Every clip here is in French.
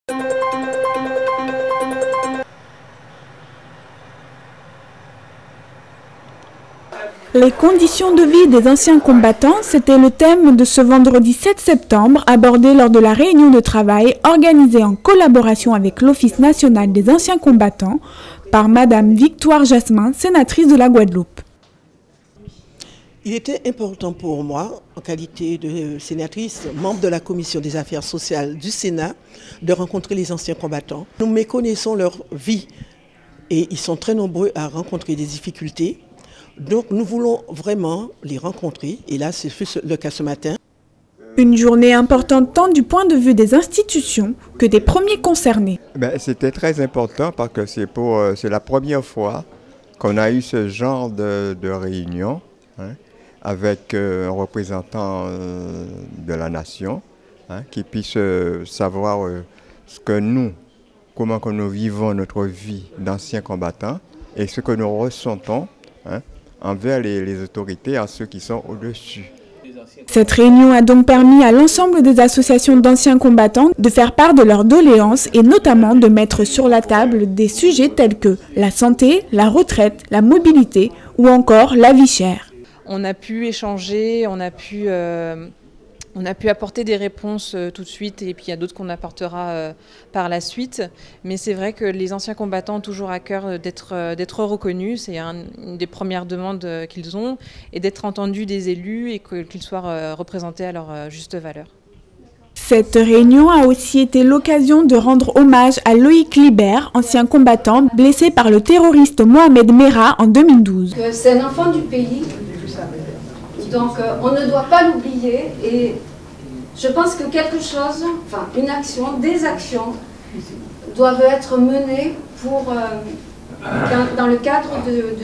Les conditions de vie des anciens combattants, c'était le thème de ce vendredi 7 septembre, abordé lors de la réunion de travail organisée en collaboration avec l'Office national des anciens combattants par Madame Victoire Jasmin, sénatrice de la Guadeloupe. Il était important pour moi, en qualité de sénatrice, membre de la commission des affaires sociales du Sénat, de rencontrer les anciens combattants. Nous méconnaissons leur vie et ils sont très nombreux à rencontrer des difficultés. Donc nous voulons vraiment les rencontrer et là c'est le cas ce matin. Une journée importante tant du point de vue des institutions que des premiers concernés. C'était très important parce que c'est la première fois qu'on a eu ce genre de réunion avec un représentant de la nation qui puisse savoir comment nous vivons notre vie d'anciens combattants et ce que nous ressentons envers les autorités, à ceux qui sont au-dessus. Cette réunion a donc permis à l'ensemble des associations d'anciens combattants de faire part de leurs doléances et notamment de mettre sur la table des sujets tels que la santé, la retraite, la mobilité ou encore la vie chère. On a pu échanger, on a pu apporter des réponses tout de suite et puis il y a d'autres qu'on apportera par la suite. Mais c'est vrai que les anciens combattants ont toujours à cœur d'être reconnus. C'est une des premières demandes qu'ils ont et d'être entendus des élus et qu'ils soient représentés à leur juste valeur. Cette réunion a aussi été l'occasion de rendre hommage à Loïc Libert, ancien combattant blessé par le terroriste Mohamed Merah en 2012. C'est un enfant du pays. Donc on ne doit pas l'oublier et je pense que quelque chose, enfin une action, des actions doivent être menées dans le cadre de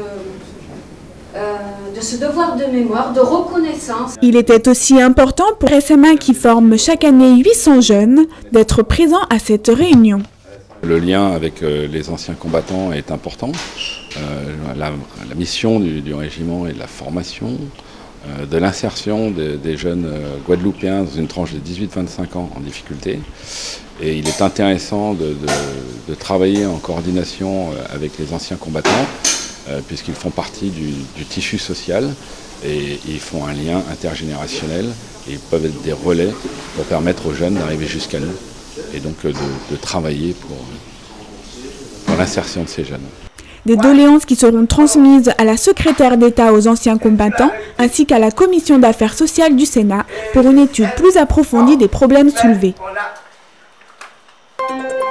ce devoir de mémoire, de reconnaissance. Il était aussi important pour SMA qui forme chaque année 800 jeunes d'être présents à cette réunion. Le lien avec les anciens combattants est important. La mission du régiment est de la formation, de l'insertion des jeunes guadeloupéens dans une tranche de 18-25 ans en difficulté. Et il est intéressant de travailler en coordination avec les anciens combattants, puisqu'ils font partie du tissu social et ils font un lien intergénérationnel et ils peuvent être des relais pour permettre aux jeunes d'arriver jusqu'à nous et donc de travailler pour l'insertion de ces jeunes. Des doléances qui seront transmises à la secrétaire d'État aux anciens combattants ainsi qu'à la commission d'affaires sociales du Sénat pour une étude plus approfondie des problèmes soulevés.